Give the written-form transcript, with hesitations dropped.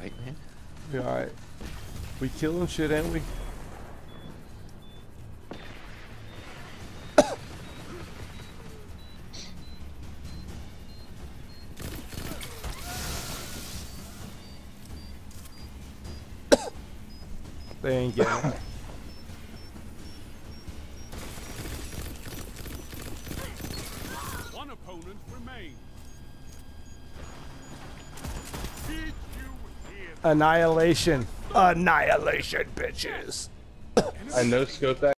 alright, man. We alright. We killing shit, ain't we? They ain't getting it. One opponent remains. Did you hear that? Annihilation. Annihilation, bitches. I no scoped that.